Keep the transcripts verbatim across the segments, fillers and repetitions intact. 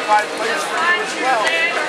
qualified players for you as well.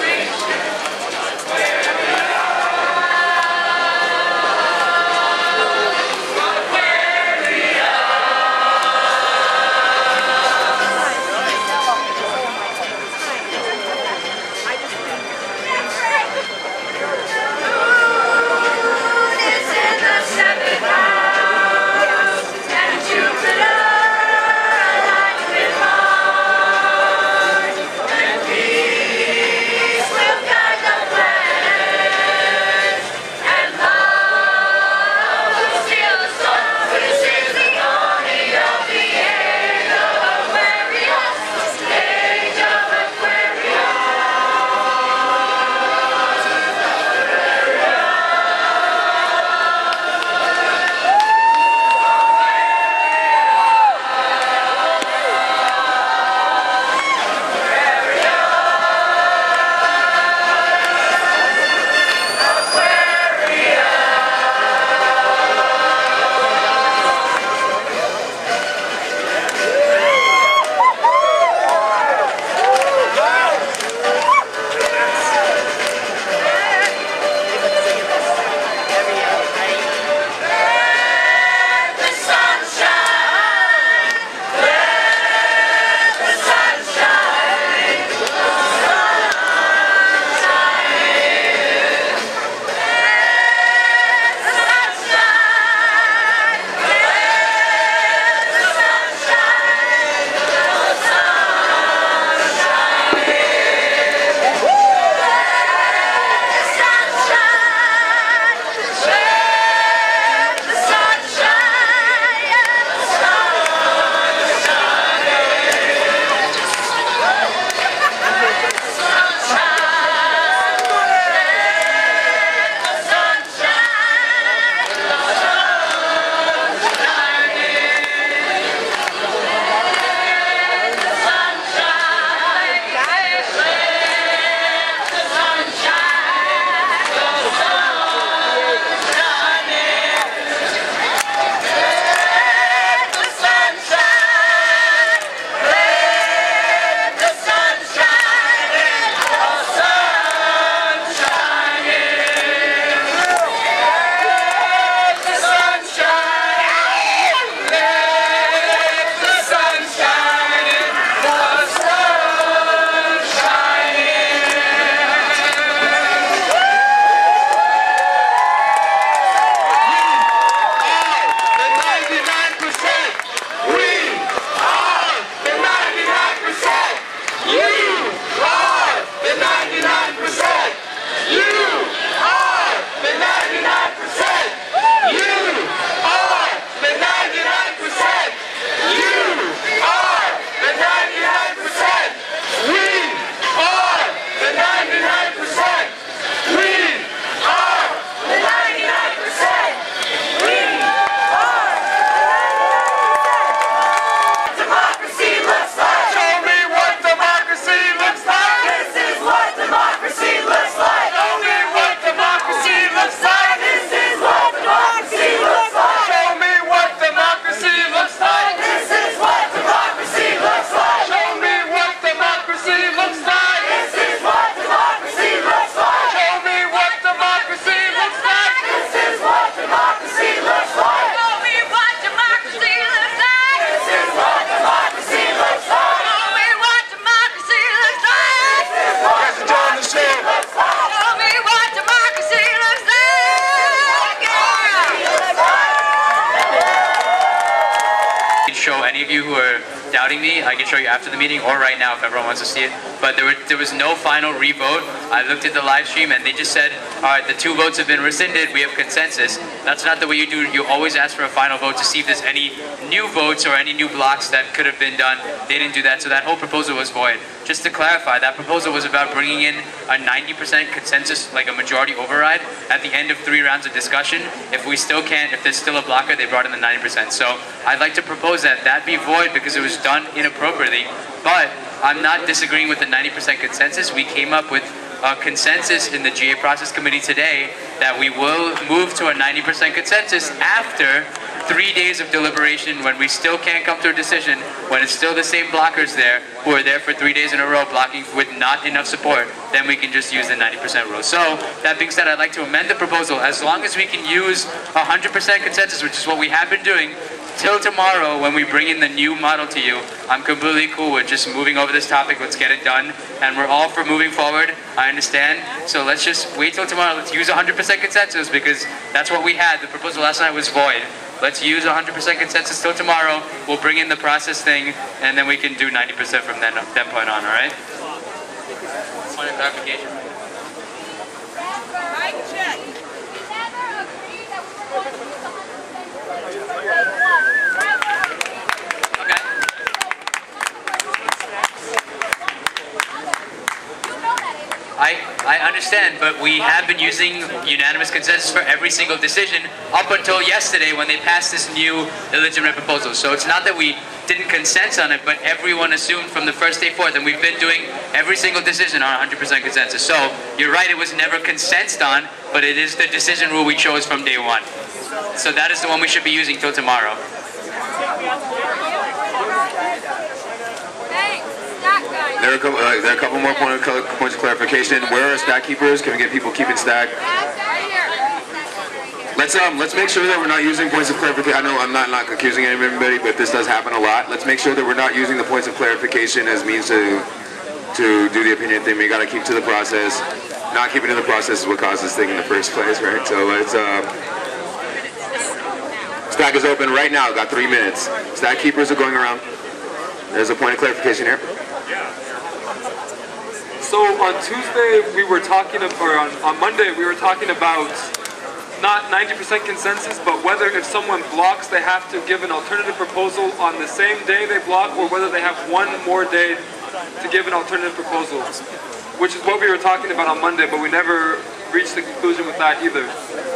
Show any of you who are doubting me, I can show you after the meeting or right now if everyone wants to see it. But there, were, there was no final re-vote. I looked at the live stream and they just said, all right, the two votes have been rescinded, we have consensus. That's not the way you do it. You always ask for a final vote to see if there's any new votes or any new blocks that could have been done. They didn't do that, so that whole proposal was void. Just to clarify, that proposal was about bringing in a ninety percent consensus, like a majority override, at the end of three rounds of discussion. If we still can't, if there's still a blocker, they brought in the ninety percent. So I'd like to propose that that be void because it was done inappropriately. But I'm not disagreeing with the ninety percent consensus. We came up with a consensus in the G A process committee today that we will move to a ninety percent consensus after three days of deliberation when we still can't come to a decision, when it's still the same blockers there who are there for three days in a row blocking with not enough support, then we can just use the ninety percent rule. So, that being said, I'd like to amend the proposal. As long as we can use one hundred percent consensus, which is what we have been doing, till tomorrow when we bring in the new model to you, I'm completely cool with just moving over this topic. Let's get it done. And we're all for moving forward. I understand. So let's just wait till tomorrow. Let's use one hundred percent consensus because that's what we had. The proposal last night was void. Let's use one hundred percent consensus till tomorrow. We'll bring in the process thing and then we can do ninety percent from then, that point on, all right? Point of clarification. Mic check. We never agreed that we were going to use one hundred percent from day one. Okay. You know that, Ava. I, I understand, but we have been using unanimous consensus for every single decision up until yesterday when they passed this new illegitimate proposal. So it's not that we didn't consent on it, but everyone assumed from the first day forth, and we've been doing every single decision on one hundred percent consensus. So you're right, it was never consented on, but it is the decision rule we chose from day one. So that is the one we should be using till tomorrow. Thanks. Stack guys. There are a couple, uh, there are a couple more point of, points of clarification. Where are stack keepers? Can we get people keeping stack? Right here. Let's um let's make sure that we're not using points of clarification. I know I'm not not accusing anybody, but this does happen a lot. Let's make sure that we're not using the points of clarification as means to to do the opinion thing. We got to keep to the process. Not keeping to the process is what caused this thing in the first place, right? So let's um. Stack is open right now. Got three minutes. Stack keepers are going around. There's a point of clarification here. So on Tuesday we were talking, or on, on Monday we were talking about not ninety percent consensus, but whether if someone blocks they have to give an alternative proposal on the same day they block, or whether they have one more day to give an alternative proposal, which is what we were talking about on Monday, but we never reached the conclusion with that either.